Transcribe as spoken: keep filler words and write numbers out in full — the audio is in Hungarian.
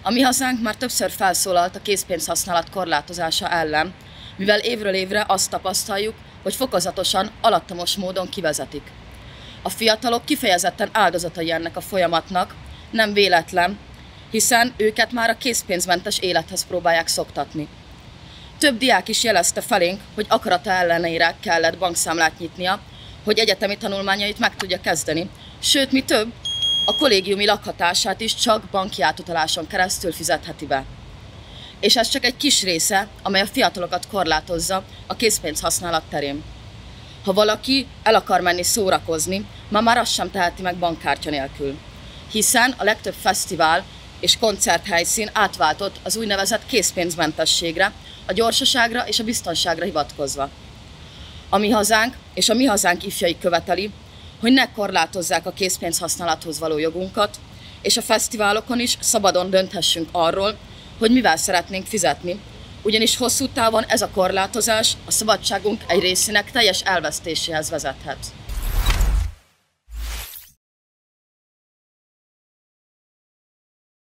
A Mi Hazánk már többször felszólalt a készpénzhasználat korlátozása ellen, mivel évről évre azt tapasztaljuk, hogy fokozatosan, alattomos módon kivezetik. A fiatalok kifejezetten áldozatai ennek a folyamatnak, nem véletlen, hiszen őket már a készpénzmentes élethez próbálják szoktatni. Több diák is jelezte felénk, hogy akarata ellenére kellett bankszámlát nyitnia, hogy egyetemi tanulmányait meg tudja kezdeni, sőt, mi több, a kollégiumi lakhatását is csak banki átutaláson keresztül fizetheti be. És ez csak egy kis része, amely a fiatalokat korlátozza a készpénzhasználat terén. Ha valaki el akar menni szórakozni, ma már azt sem teheti meg bankkártya nélkül, hiszen a legtöbb fesztivál és koncerthelyszín átváltott az úgynevezett készpénzmentességre, a gyorsaságra és a biztonságra hivatkozva. A Mi Hazánk és a Mi Hazánk ifjai követeli, hogy ne korlátozzák a készpénzhasználathoz való jogunkat, és a fesztiválokon is szabadon dönthessünk arról, hogy mivel szeretnénk fizetni, ugyanis hosszú távon ez a korlátozás a szabadságunk egy részének teljes elvesztéséhez vezethet.